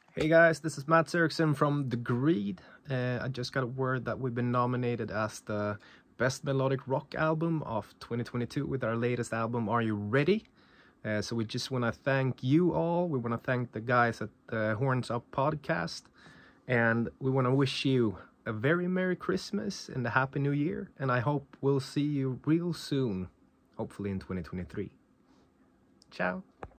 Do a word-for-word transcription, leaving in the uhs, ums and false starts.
Hey guys, this is Mats Eriksson from The Greed. Uh, I just got a word that we've been nominated as the best melodic rock album of twenty twenty-two with our latest album, Are You Ready? Uh, so we just want to thank you all. We want to thank the guys at the Horns Up podcast. And we want to wish you a very Merry Christmas and a Happy New Year. And I hope we'll see you real soon, hopefully in twenty twenty-three. Ciao.